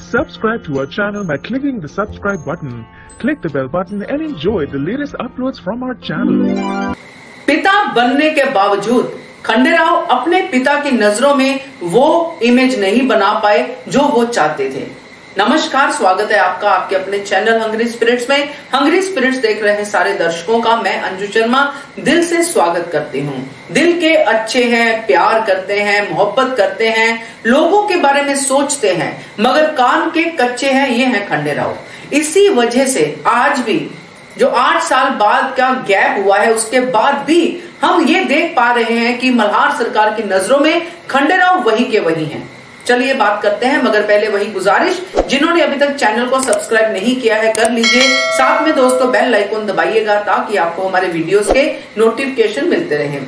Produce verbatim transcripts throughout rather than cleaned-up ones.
Subscribe to our channel by clicking the subscribe button. Click the bell button and enjoy the latest uploads from our channel. पिता बनने के बावजूद खंडेराव अपने पिता की नजरों में वो इमेज नहीं बना पाए जो वो चाहते थे। नमस्कार, स्वागत है आपका आपके अपने चैनल हंग्री स्पिरिट्स में। हंग्री स्पिरिट्स देख रहे हैं सारे दर्शकों का मैं अंजू शर्मा दिल से स्वागत करती हूँ। दिल के अच्छे हैं, प्यार करते हैं, मोहब्बत करते हैं, लोगों के बारे में सोचते हैं, मगर कान के कच्चे हैं, ये हैं खंडेराव। इसी वजह से आज भी जो आठ साल बाद का गैप हुआ है उसके बाद भी हम ये देख पा रहे हैं कि मल्हार सरकार की नजरों में खंडेराव वही के वही हैं। चलिए बात करते हैं, मगर पहले वही गुजारिश, जिन्होंने अभी तक चैनल को सब्सक्राइब नहीं किया है कर लीजिए। साथ में दोस्तों बेल आइकन दबाइएगा ताकि आपको हमारे वीडियोस के नोटिफिकेशन मिलते रहें।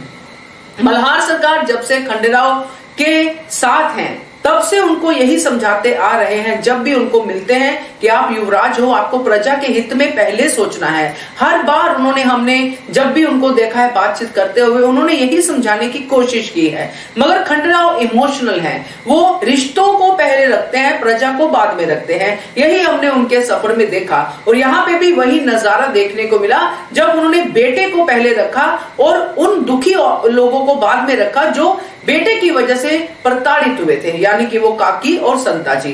मल्हार सरकार जब से खंडेराव के साथ हैं तब से उनको यही समझाते आ रहे हैं, जब भी उनको मिलते हैं कि आप युवराज हो, आपको प्रजा के हित में पहले सोचना है। हर बार उन्होंने हमने जब भी उनको देखा है बातचीत करते हुए उन्होंने यही समझाने की कोशिश की है, मगर खंडेराव इमोशनल हैं, वो रिश्तों को पहले रखते हैं, प्रजा को बाद में रखते हैं। यही हमने उनके सफर में देखा और यहाँ पे भी वही नजारा देखने को मिला जब उन्होंने बेटे को पहले रखा और उन दुखी लोगों को बाद में रखा जो बेटे की वजह से प्रताड़ित हुए थे, यानी कि वो काकी और संता जी।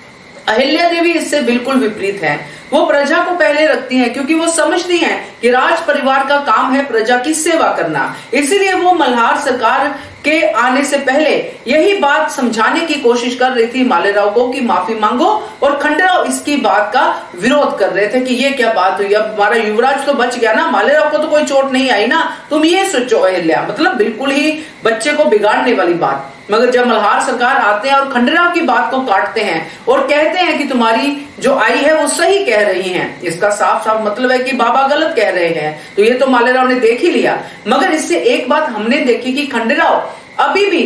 अहिल्या देवी इससे बिल्कुल विपरीत हैं। वो प्रजा को पहले रखती हैं क्योंकि वो समझती हैं कि राज परिवार का काम है प्रजा की सेवा करना। इसीलिए वो मल्हार सरकार के आने से पहले यही बात समझाने की कोशिश कर रही थी मालेराव को कि माफी मांगो, और खंडेराव इसकी बात का विरोध कर रहे थे कि ये क्या बात हुई, अब हमारा युवराज तो बच गया ना, मालेराव को तो कोई चोट नहीं आई ना, तुम ये सोचो अहिल्या। मतलब बिल्कुल ही बच्चे को बिगाड़ने वाली बात। मगर जब मल्हार सरकार आते हैं और खंडेराव की बात को काटते हैं और कहते हैं कि तुम्हारी जो आई है वो सही कह रही हैं, इसका साफ साफ मतलब है कि बाबा गलत कह रहे हैं, तो ये तो मालेराव ने देख ही लिया। मगर इससे एक बात हमने देखी कि खंडेराव अभी भी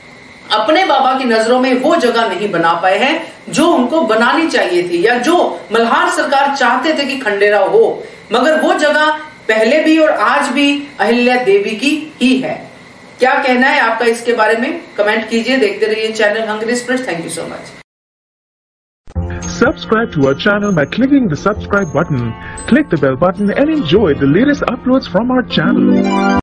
अपने बाबा की नजरों में वो जगह नहीं बना पाए हैं जो उनको बनानी चाहिए थी, या जो मल्हार सरकार चाहते थे कि खंडेराव हो। मगर वो जगह पहले भी और आज भी अहिल्या देवी की ही है। क्या कहना है आपका इसके बारे में कमेंट कीजिए। देखते रहिए channel hungry spirits. Thank you so much. Subscribe to our channel by clicking the subscribe button. Click the bell button and enjoy the latest uploads from our channel.